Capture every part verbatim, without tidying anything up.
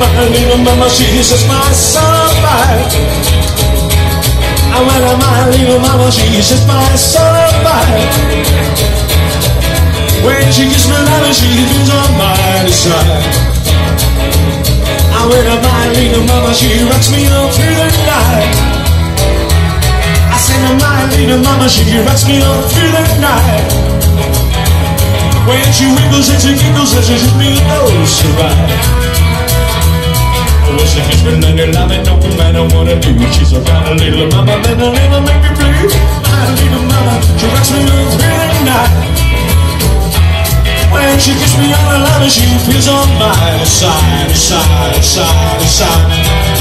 my little mama, she says my son of fire. I went to my little mama, she says my son of fire. When she gives me love, she feels on my side. I went to my little mama, she rocks me all through the night. I said to my little mama, she rocks me all through the night. When she wiggles and she giggles and she shoots me oh so right. Oh, she gives me none of love and no matter what I do. She's a fine little mama, then I'll never make me blue. My little mama, she rocks me all through the night. When she gives me all the love and she feels on my side, side, side, side.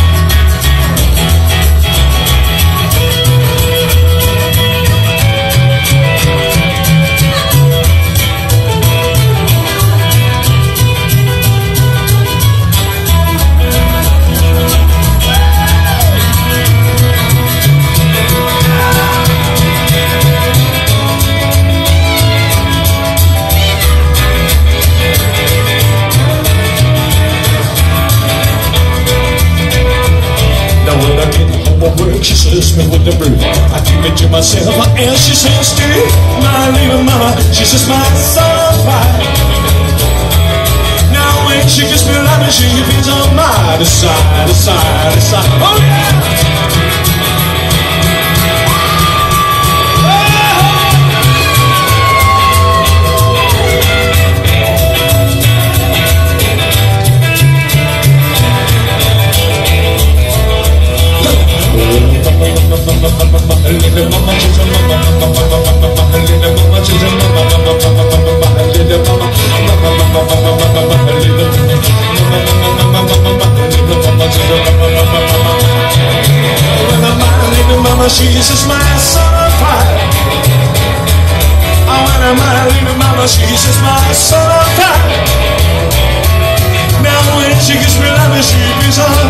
She says me with the brew. I keep it to myself and she says stay. My little mama, she says my son fire. Now when she gives me love and she feels on my side, side, side. Oh yeah. She says my son of fire. I want my little mama, she says my son of fire. Now when she gives me love, she gives her